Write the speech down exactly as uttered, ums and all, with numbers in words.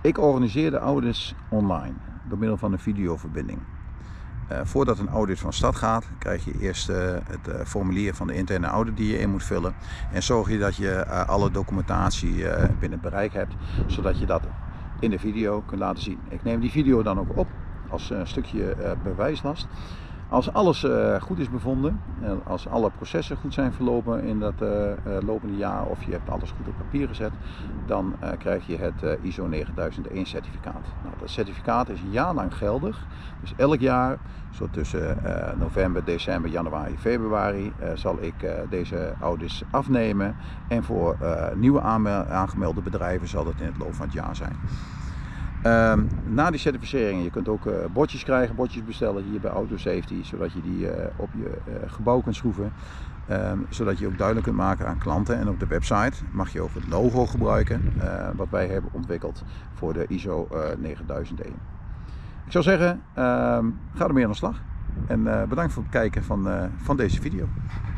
Ik organiseer de audits online door middel van een videoverbinding. Uh, voordat een audit van start gaat, krijg je eerst uh, het uh, formulier van de interne audit die je in moet vullen. En zorg je dat je uh, alle documentatie uh, binnen het bereik hebt, zodat je dat in de video kunt laten zien. Ik neem die video dan ook op als uh, stukje uh, bewijslast. Als alles uh, goed is bevonden, uh, als alle processen goed zijn verlopen in dat uh, uh, lopende jaar, of je hebt alles goed op papier gezet, dan uh, krijg je het uh, I S O negenduizend één certificaat. Nou, dat certificaat is een jaar lang geldig, dus elk jaar, zo tussen uh, november, december, januari, februari, uh, zal ik uh, deze audits afnemen. En voor uh, nieuwe aangemelde bedrijven zal dat in het loop van het jaar zijn. Uh, na die certificering, je kunt ook uh, bordjes krijgen, bordjes bestellen hier bij Autosafety, zodat je die uh, op je uh, gebouw kunt schroeven. Uh, zodat je ook duidelijk kunt maken aan klanten. En op de website mag je ook het logo gebruiken, uh, wat wij hebben ontwikkeld voor de I S O uh, negenduizend één. Ik zou zeggen, uh, ga ermee aan de slag. En uh, bedankt voor het kijken van, uh, van deze video.